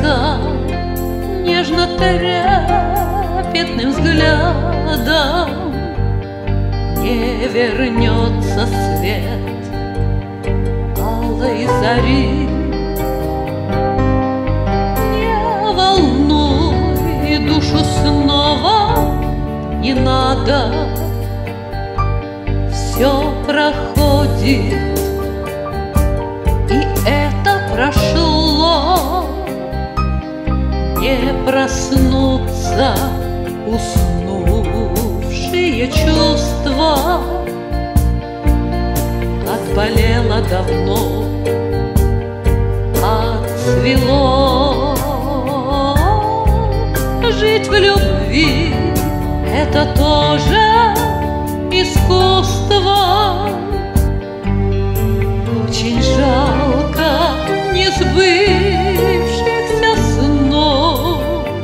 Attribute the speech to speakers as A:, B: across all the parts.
A: жалко, нежно-трепетным взглядом не вернется свет алой зари. Не волнуй душу снова, не надо, все проходит, и это прошло. Не проснутся уснувшие чувства, отболело давно, отцвело. Жить в любви — это тоже искусство. Очень жалко несбывшихся снов.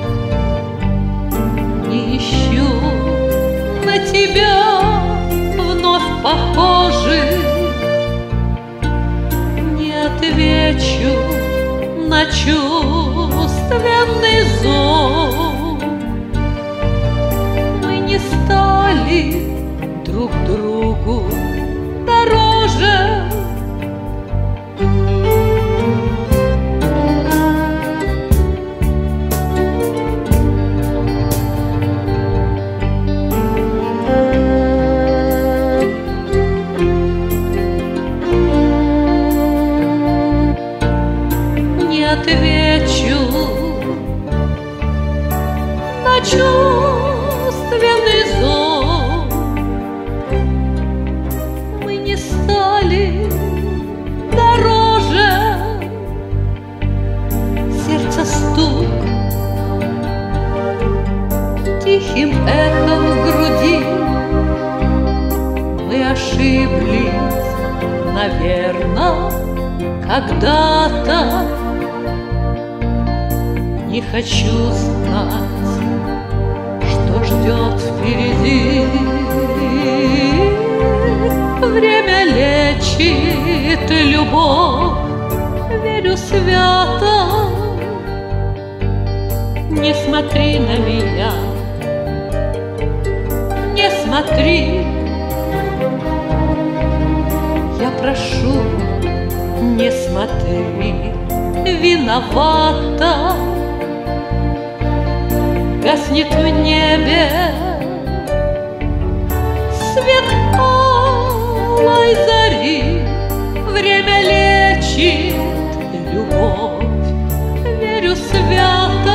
A: Не ищу на тебя вновь похожих, не отвечу на чувственный зов. Мы не стали друг другу дороже. Не отвечу на чувственный зов. Мы не стали дороже. Сердце стук тихим эхом в груди. Мы ошиблись, наверно, когда-то. Не хочу знать, что ждет впереди. Время лечит любовь, верю свято. Не смотри на меня, не смотри. Я прошу, не смотри, виновата. Гаснет в небе свет алой зари. Время лечит любовь, верю свято.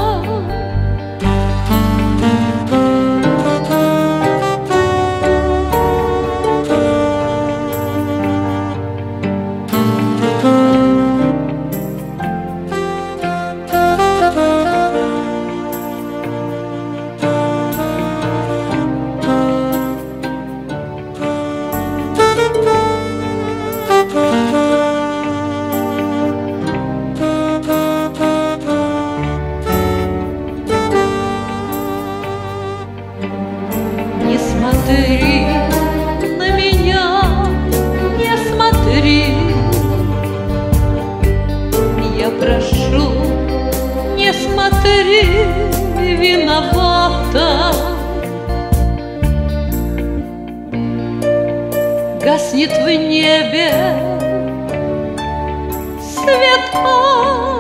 A: Не смотри на меня, не смотри. Я прошу, не смотри, виновата. Гаснет в небе свет